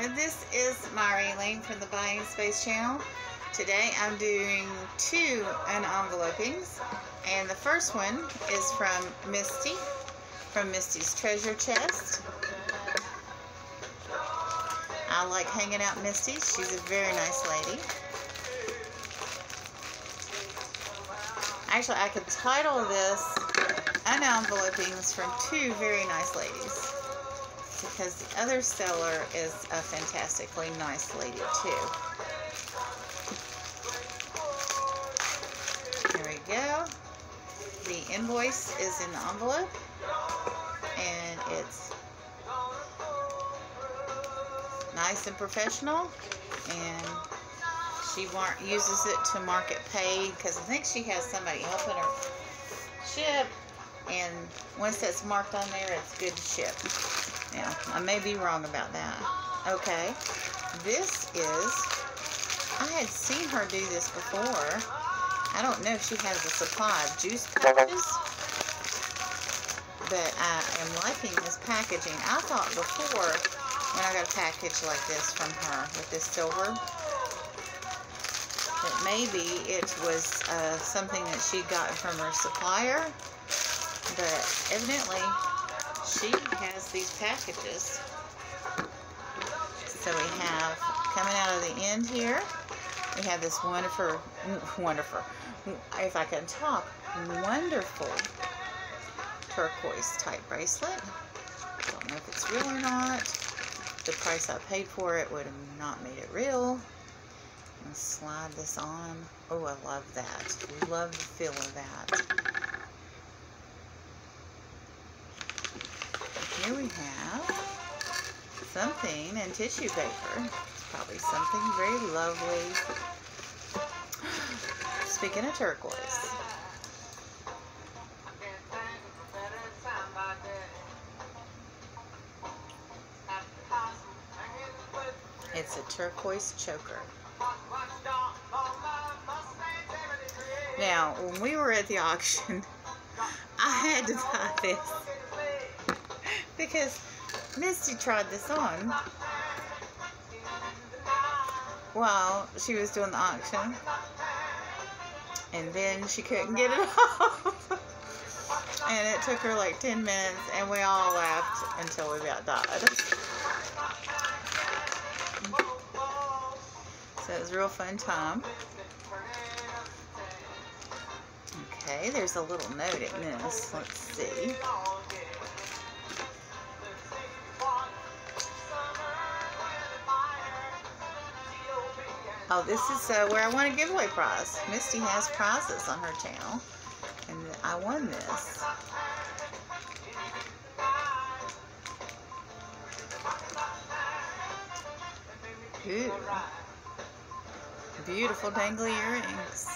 This is Marion from the Buying Space channel. Today I'm doing two unenvelopings, and the first one is from Misty, from Misty's Treasure Chest. I like hanging out Misty. She's a very nice lady. Actually, I could title this Unenvelopings from two very nice ladies, because the other seller is a fantastically nice lady too. Here we go. The invoice is in the envelope, and it's nice and professional, and she uses it to mark it paid, because I think she has somebody helping her ship, and once that's marked on there, it's good to ship. Now, I may be wrong about that. Okay, this is, I had seen her do this before. I don't know if she has a supply of juice pouches, but I am liking this packaging. I thought before, when I got a package like this from her with this silver, that maybe it was something that she got from her supplier, but evidently she has these packages. So we have, coming out of the end here, we have this wonderful, if I can talk, wonderful turquoise type bracelet. Don't know if it's real or not. The price I paid for it would have not made it real. And slide this on. Oh, I love that. Love the feel of that. Here we have something in tissue paper. It's probably something very lovely. Speaking of turquoise. It's a turquoise choker. Now, when we were at the auction, I had to buy this because Misty tried this on while she was doing the auction, and then she couldn't get it off. And it took her like 10 minutes, and we all laughed until we about died. So it was a real fun time. Okay, there's a little note in this. Let's see. Oh, this is where I won a giveaway prize. Misty has prizes on her channel, and I won this. Ooh. Beautiful dangly earrings.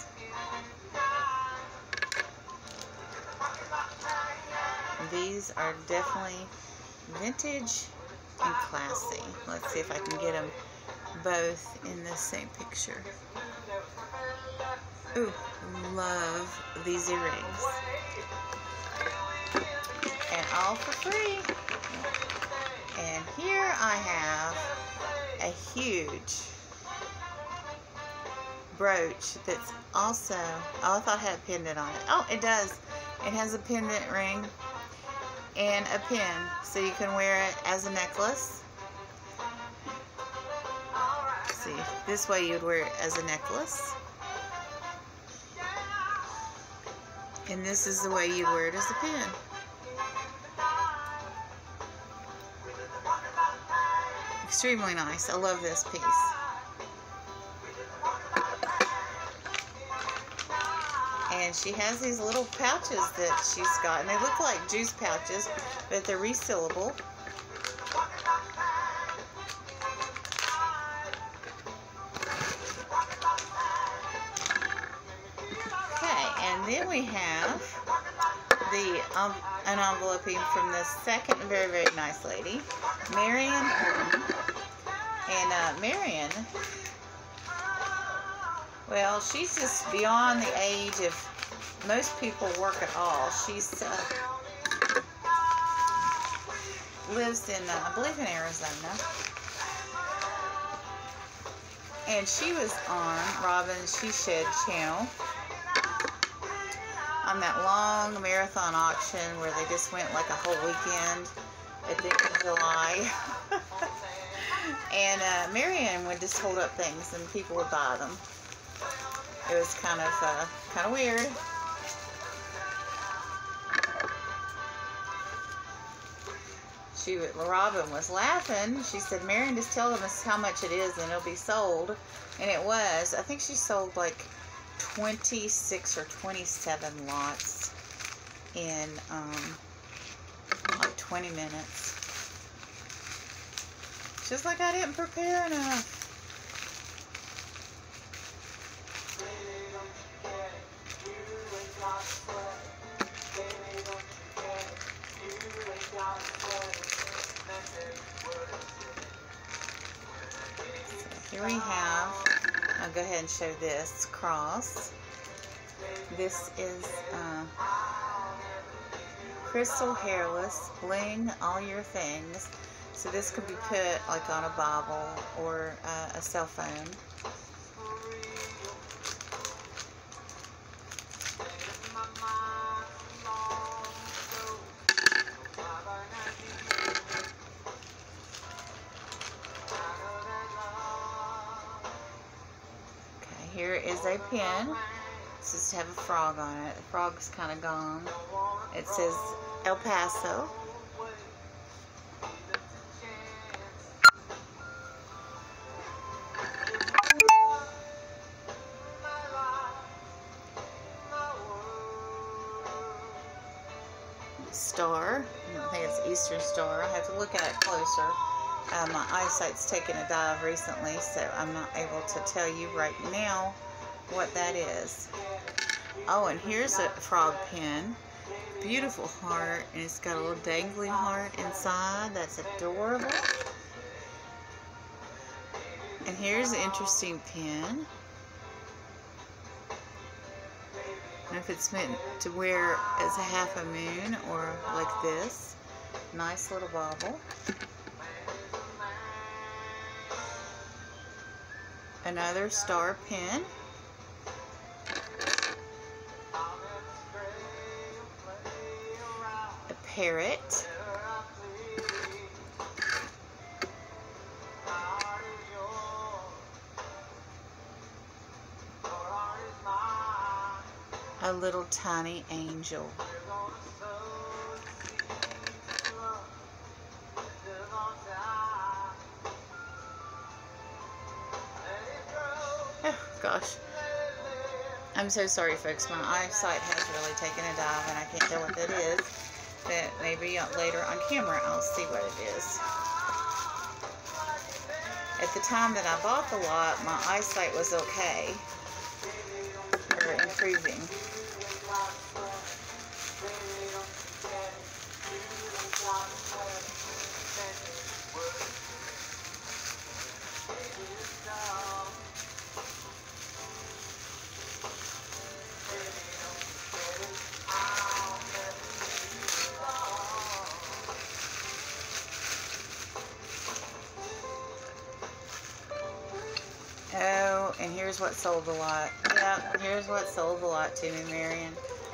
These are definitely vintage and classy. Let's see if I can get them both in the same picture. Ooh, love these earrings. And all for free. And here I have a huge brooch that's also, oh, I thought it had a pendant on it. Oh, it does. It has a pendant ring and a pin, so you can wear it as a necklace. See, this way you'd wear it as a necklace, and this is the way you'd wear it as a pin. Extremely nice. I love this piece. And she has these little pouches that she's got, and they look like juice pouches, but they're resealable. Okay, and then we have the unenveloping from the second very, very nice lady, Marion. And Marion, well, she's just beyond the age of most people work at all. She's lives in, I believe in Arizona. And she was on Robin's She Shed channel on that long marathon auction where they just went like a whole weekend at the end of July. And Marion would just hold up things and people would buy them. It was kind of weird. Robin was laughing. She said, Marion, just tell them how much it is and it'll be sold. And it was. I think she sold like 26 or 27 lots in like 20 minutes. She's like, I didn't prepare enough. So here we have, I'll go ahead and show this cross. This is crystal hairless, bling all your things. So this could be put like on a Bible or a cell phone. Okay, here is a pin. This is to have a frog on it. The frog's kind of gone. It says El Paso. Star. I think it's Eastern Star. I have to look at it closer. My eyesight's taken a dive recently, so I'm not able to tell you right now what that is. Oh, and here's a frog pin. Beautiful heart, and it's got a little dangly heart inside. That's adorable. And here's an interesting pin. And if it's meant to wear as a half a moon or like this. Nice little bauble. Another star pin. A parrot. A little tiny angel. Oh gosh. I'm so sorry folks, my eyesight has really taken a dive and I can't tell what that is. But maybe later on camera I'll see what it is. At the time that I bought the lot, my eyesight was okay. Or improving. Oh, and here's what sold a lot. Yep, here's what sold a lot to me, Marion.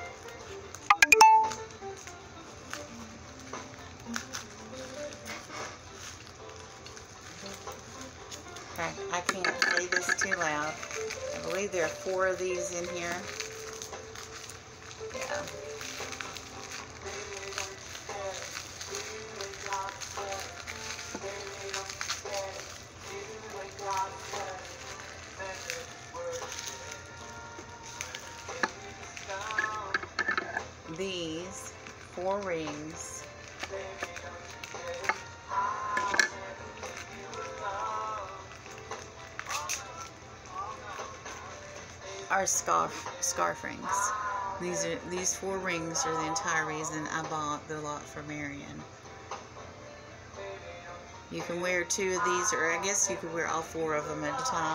Okay, I can't say this too loud. I believe there are 4 of these in here. Yeah. These 4 rings are scarf rings. These 4 rings are the entire reason I bought the lot for Marion. You can wear 2 of these, or I guess you could wear all 4 of them at a time.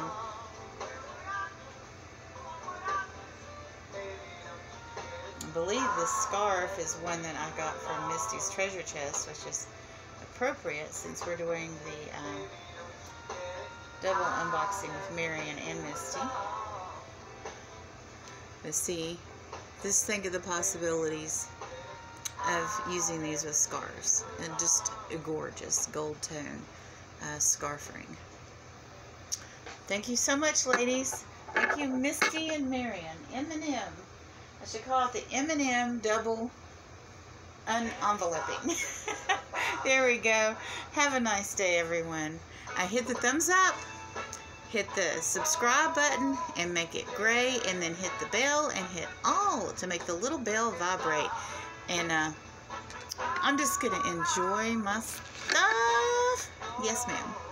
I believe this scarf is one that I got from Misty's treasure chest, which is appropriate since we're doing the double unboxing with Marion and Misty. Let's see. Just think of the possibilities of using these with scarves. And just a gorgeous gold tone scarf ring. Thank you so much, ladies. Thank you, Misty and Marion. M&M. I should call it the M&M double unenveloping. There we go. Have a nice day, everyone. Hit the thumbs up, hit the subscribe button, and make it gray, and then hit the bell, and hit all to make the little bell vibrate. And I'm just going to enjoy my stuff. Yes, ma'am.